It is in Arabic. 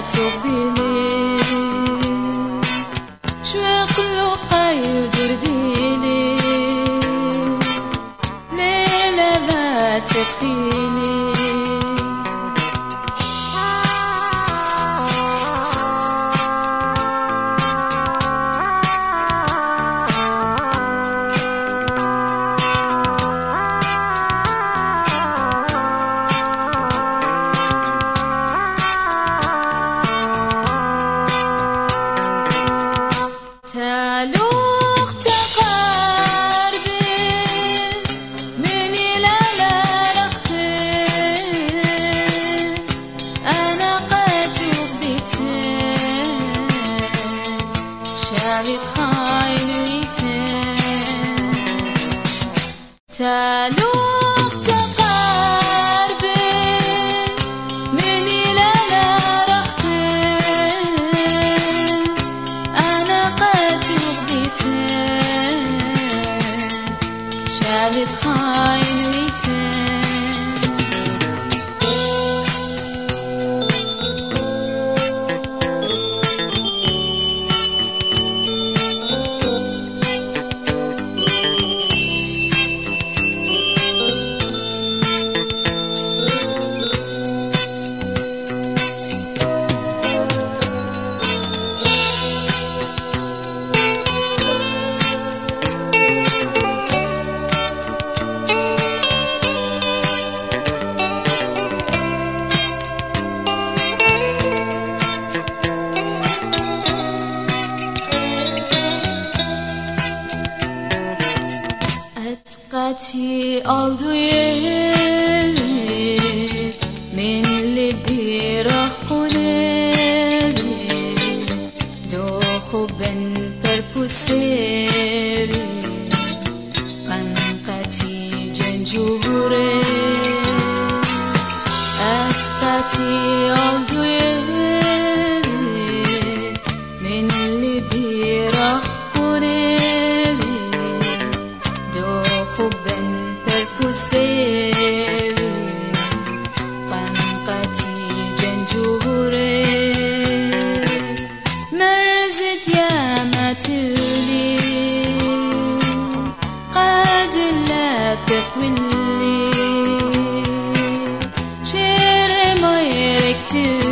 تقبلي شوي قلوقي ودرديلي ليلة ما تبخيلي تالوخ تقاربي مني لا رختن أنا قد وبيتن شاهد خاين ويتن تالوخ تقاربي مني لا شاهد خاين ويتن أتقتي oldu yer من لبي رخوني دوخو بن perpuseri قنقتي جنجوري أتقتي oldu yer من لبي رخوني حبا perpuseri قنقتي جنجوري مرزت يا ماتولي قد لابك ولي شير ما يركتولي